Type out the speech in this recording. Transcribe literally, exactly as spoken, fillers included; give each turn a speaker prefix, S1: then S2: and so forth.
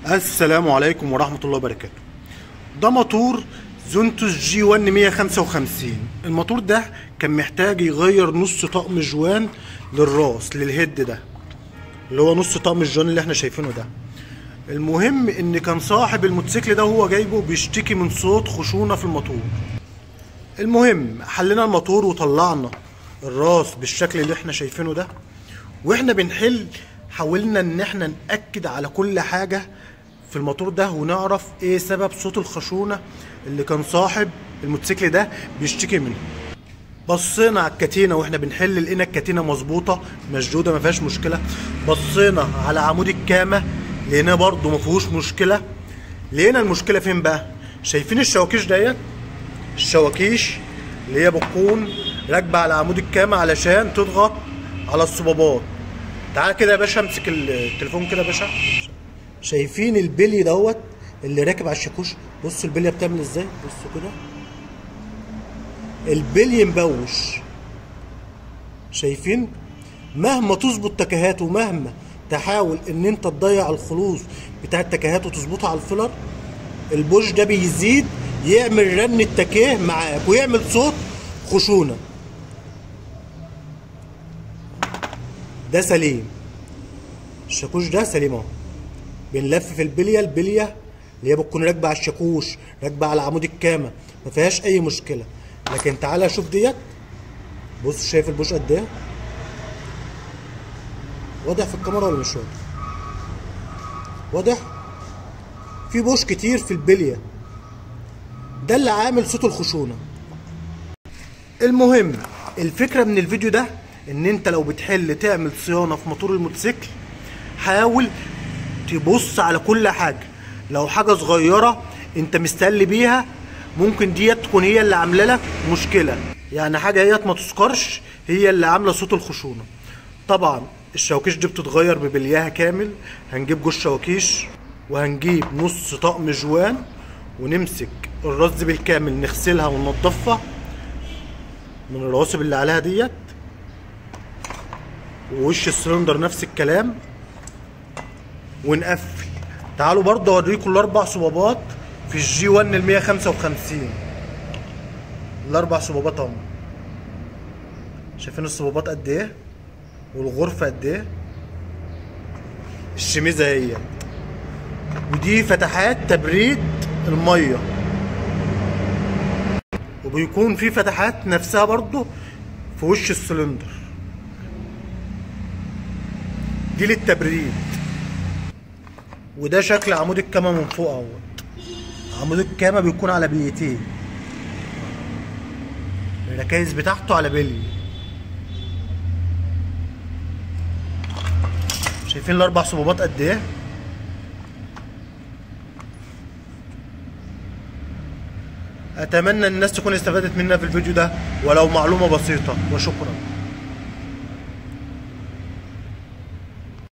S1: السلام عليكم ورحمة الله وبركاته. ده موتور زونتوس جي واحد مية وخمسة وخمسين. الموتور ده كان محتاج يغير نص طقم جوان للراس للهيد ده اللي هو نص طقم الجوان اللي احنا شايفينه ده. المهم ان كان صاحب الموتوسيكل ده وهو جايبه بيشتكي من صوت خشونة في الموتور. المهم حلينا الموتور وطلعنا الراس بالشكل اللي احنا شايفينه ده، واحنا بنحل حاولنا ان احنا نأكد على كل حاجة في الموتور ده ونعرف ايه سبب صوت الخشونة اللي كان صاحب الموتوسيكل ده بيشتكي منه. بصينا على الكتينة واحنا بنحل لقينا الكتينة مظبوطة مشدودة ما فيهاش مشكلة. بصينا على عمود الكامة لقيناه برضه ما فيهوش مشكلة. لقينا المشكلة فين بقى؟ شايفين الشواكيش ديت؟ الشواكيش اللي هي بتكون راكبة على عمود الكامة علشان تضغط على الصبابات. تعال كده يا باشا امسك التليفون كده يا باشا. شايفين البلي دوت اللي راكب على الشاكوش؟ بصوا البليه بتعمل ازاي، بصوا كده البلي مبوش. شايفين؟ مهما تظبط تكهات ومهما تحاول ان انت تضيع الخلوص بتاع التكهات وتظبطها على الفيلر، البوش ده بيزيد يعمل رن التكاه معاك ويعمل صوت خشونه. ده سليم، الشاكوش ده سليم اهو. بنلفف البليه، البليه اللي هي بتكون راكبه على الشاكوش راكبه على عمود الكامه ما فيهاش اي مشكله. لكن تعالى شوف ديت، بص شايف البوش قد ايه؟ واضح في الكاميرا ولا مش واضح؟ واضح؟ في بوش كتير في البليه، ده اللي عامل صوت الخشونه. المهم الفكره من الفيديو ده ان انت لو بتحل تعمل صيانه في موتور الموتوسيكل حاول تبص على كل حاجه. لو حاجه صغيره انت مستقل بيها ممكن ديت تكون هي اللي عامله لك مشكله، يعني حاجه هي ما تذكرش هي اللي عامله صوت الخشونه. طبعا الشواكيش دي بتتغير ببلياها كامل. هنجيب جوز شواكيش وهنجيب نص طقم جوان ونمسك الراس دي بالكامل نغسلها وننضفها من الرواسب اللي عليها ديت، ووش السلندر نفس الكلام ونقفل. تعالوا برضه اوريكم الاربع صبابات في الجي واحد مية وخمسة وخمسين. الاربع صبابات اهم، شايفين الصبابات قد ايه والغرفه قد ايه؟ الشميزه هي ودي فتحات تبريد الميه، وبيكون في فتحات نفسها برضه في وش السلندر دي للتبريد. وده شكل عمود الكامة من فوق اهوت. عمود الكامة بيكون على بليتين، الركايز بتاعته على بلي. شايفين الاربع صبابات قد ايه؟ اتمنى الناس تكون استفادت منها في الفيديو ده ولو معلومة بسيطة، وشكرا.